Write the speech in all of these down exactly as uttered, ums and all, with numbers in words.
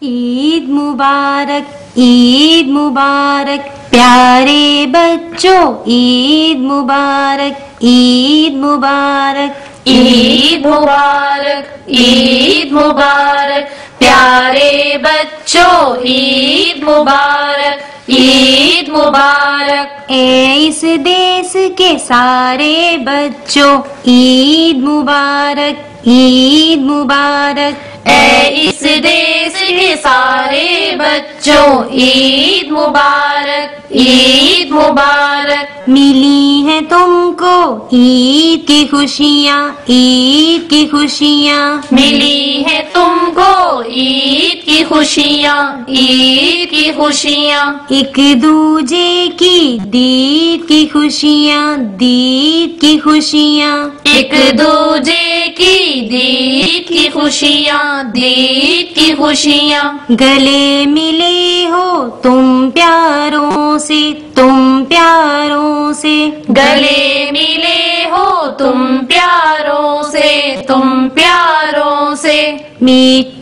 عید مبارک عید مبارک پیارے بچوں عید مبارک عید مبارک عید مبارک عید مبارک پیارے بچوں عید مبارک عید مبارک اے اس دیس کے سارے بچوں عید مبارک عید مبارک اے اس دیس کے سارے بچوں عید مبارک عید مبارک ملی ہیں تم کو عید کی خوشیاں عید کی خوشیاں ملی ہے تم کو عید کی خوشیاں عید کی خوشیاں ایک دوجے کی دید کی خوشیاں دید کی خوشیاں ایک دوجے کی دید کی خوشیاں دید کی خوشیاں گلے ملے ہو تم پیاروں سے تم پیاروں سے گلے ملے ہو تم پیاروں سے تم پیاروں سے میٹ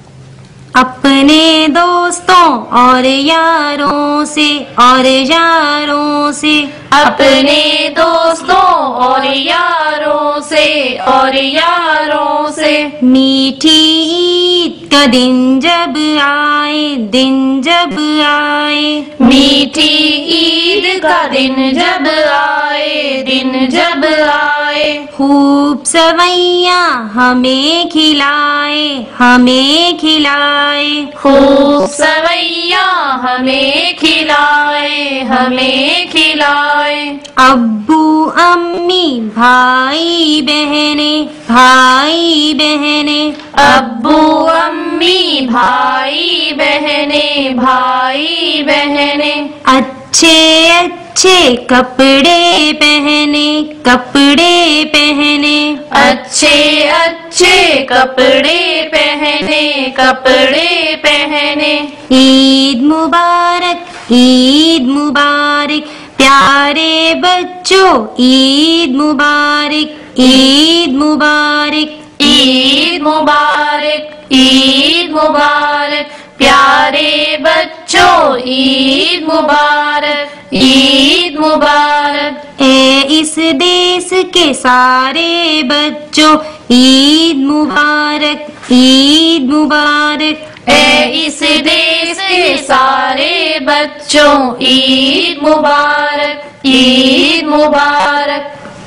اپنے دوستوں اور یاروں سے اور یاروں سے اپنے دوستوں اور یاروں سے اور یاروں سے میٹھی عید کا دن جب آئے دن جب آئے میٹھی عید کا دن جب آئے دن جب آئے خوب سویاں ہمیں کھلائے ہمیں کھلائے خوب سویاں ہمیں کھلائے ہمیں کھلائے ابو امی بھائی بہنیں بھائی بہنیں ابو امی بھائی بہنیں بھائی بہنیں اچھے اچھے کپڑے پہنے کپڑے پہنے اچھے اچھے کپڑے پہنے کپڑے پہنے عید مبارک عید مبارک پیارے بچوں عید مبارک عید مبارک عید مبارک عید مبارک پیارے بچوں عید مبارک عید مبارک اے اس دیس کے سارے بچوں عید مبارک عید مبارک اے اس دیس کے سارے بچوں عید مبارک عید مبارک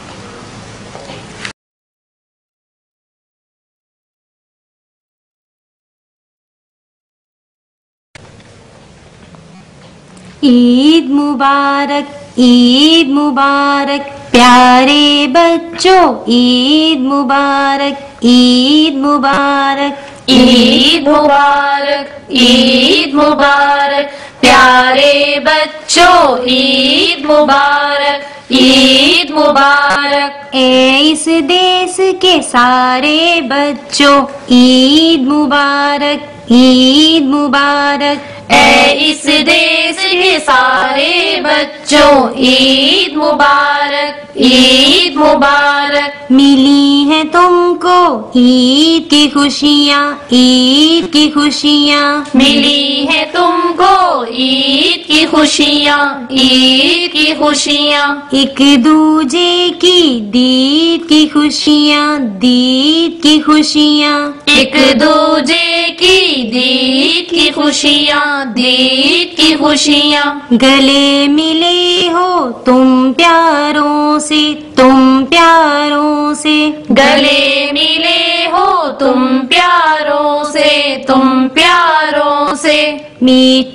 عید مبارک عید مبارک پیارے بچوں عید مبارک عید مبارک عید مبارک عید مبارک پیارے بچوں عید مبارک عید مبارک اے اس دیس کے سارے بچوں عید مبارک عید مبارک اے اس دیس کے سارے بچوں عید مبارک عید مبارک ملی ہیں تم کو عید کی خوشیاں عید کی خوشیاں ملی ہے تم کو عید کی خوشیاں عید کی خوشیاں ایک دوجے کی دید کی خوشیاں دید کی خوشیاں ایک دوجے کی دید کی خوشیاں دید کی خوشیاں گلے ملے ہو تم پیاروں سے تم پیاروں سے گلے ملے ہو تم پیاروں سے تم پیاروں سے میٹ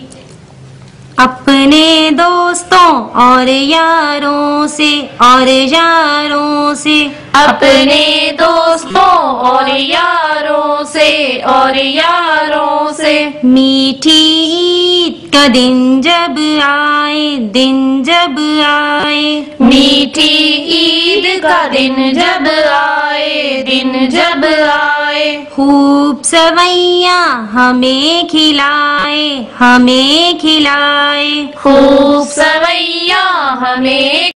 اپنے دوستوں اور یاروں سے اور یاروں سے اپنے دوستوں اور یاروں سے اور یاروں سے میٹھی عید کا دن جب آئے دن جب آئے میٹھی عید کا دن جب آئے دن جب آئے خوب سویاں ہمیں کھلائے ہمیں کھلائے خوب سویاں ہمیں